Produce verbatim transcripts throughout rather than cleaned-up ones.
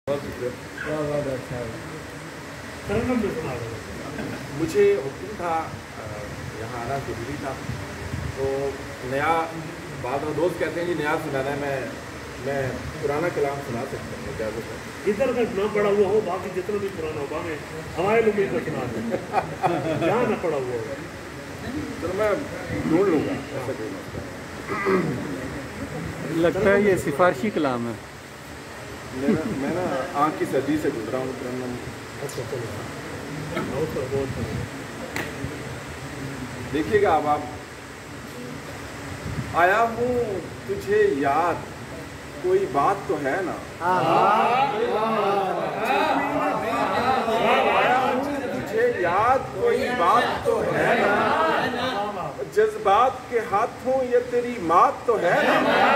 मुझे हुक्म था यहाँ आना जरूरी था, तो नया बाद में दोस्त कहते हैं जी नया सुनाना है, मैं मैं पुराना कलाम सुना सकता हूँ इजाज़त है। इधर का ना पड़ा हुआ हो, बाकी जितना भी पुराना होगा मैं हमारे लोग को सुना दूँ, यहाँ ना पड़ा हुआ होगा तो मैं ढूंढ लूँगा, ऐसा कोई मसला नहीं। लगता है ये सिफारशी कलाम है। मैं ना मैं ना आँख की सर्दी से गुजरा हूँ। अच्छा चलो बहुत देखिएगा अब आप, आया हूँ तुझे याद कोई बात तो है ना, आया हूँ तुझे याद कोई बात तो है ना, जज्बात के हाथों ये तेरी मात तो है ना,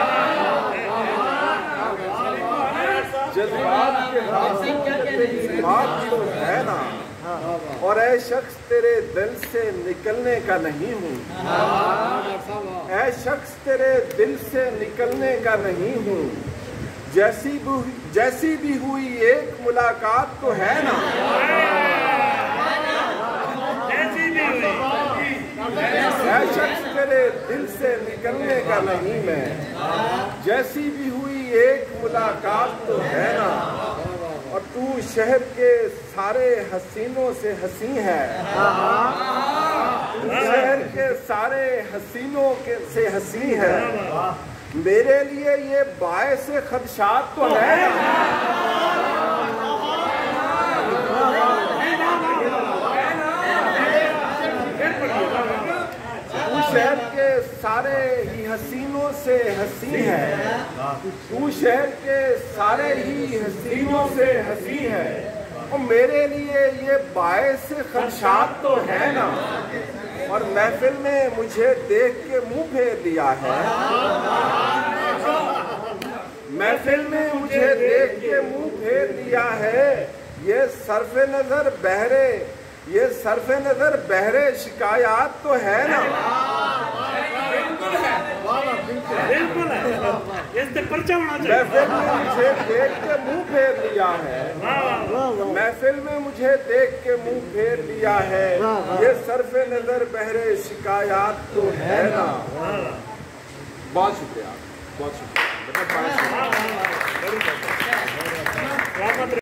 जज्बात के हाथों ये तेरी मात तो है ना, और ऐ शख्स तेरे दिल से निकलने का नहीं हूँ, ऐ शख्स तेरे दिल से निकलने का नहीं हूँ, जैसी भी जैसी भी हुई एक मुलाकात तो है ना, ऐ शख्स तेरे दिल से निकलने का नहीं मैं, जैसी भी हुई एक मुलाकात तो है ना, और तू शहर के सारे हसीनों से हसी है, तू शहर के सारे हसीनों के से हसी है, मेरे लिए ये बायस खदशात तो है, तू शहर के सारे ही हसीनों से हसी है, तू शहर के सारे ही हसीनों से हसी है, और मेरे लिए ये बायस खदशात तो है ना, और महफिल में मुझे देख के मुंह फेर लिया है, महफिल में मुझे देख के मुंह फेर लिया है, ये सरफे नजर बहरे ये सरफे नजर बहरे शिकायत तो है ना, बिल्कुल है, इससे पर्चा होना चाहिए। महफिल में मुझे देख के मुंह फेर लिया है, महफिल में मुझे देख के मुंह फेर लिया है, ये सरफे नजर बहरे शिकायत तो है ना। बहुत शुक्रिया, बहुत शुक्रिया।